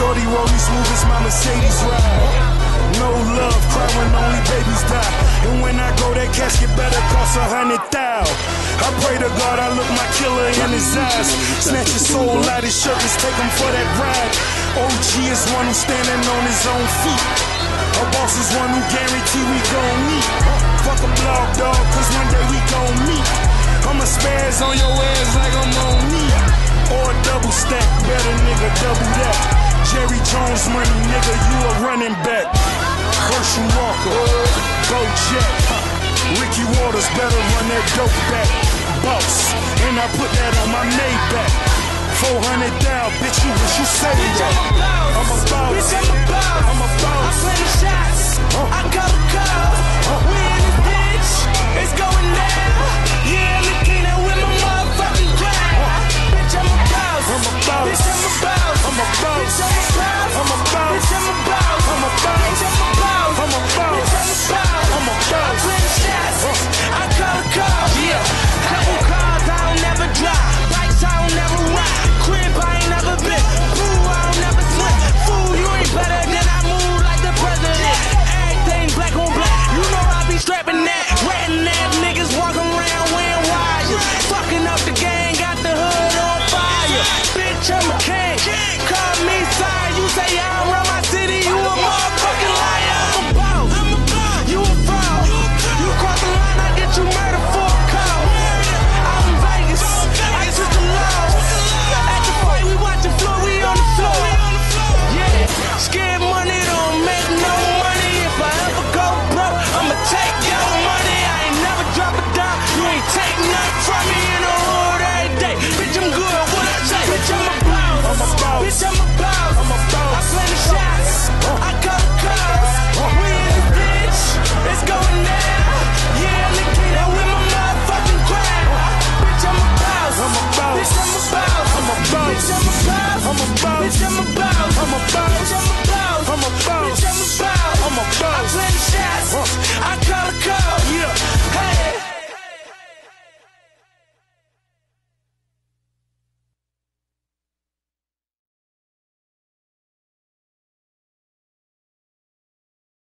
Shorty rolling smooth as my Mercedes ride. No love, cry when only babies die. And when I go, that casket better cost 100,000. I pray to God I look my killer in his eyes. Snatch his soul out his shirt, let's take him for that ride. OG is one who's standing on his own feet. A boss is one who guarantee we gon' meet. Fuck a blog dog, cause one day we gon' meet. I'ma spaz on your ass like I'm on me. Or a double stack, better nigga, double that. Jerry Jones money, nigga, you a running back. Herschel Walker, go Jet. Ricky Waters better run that dope back. Boss, and I put that on my Maybach. 400 down, bitch, you wish you saved that. I'm about it. I'm about it.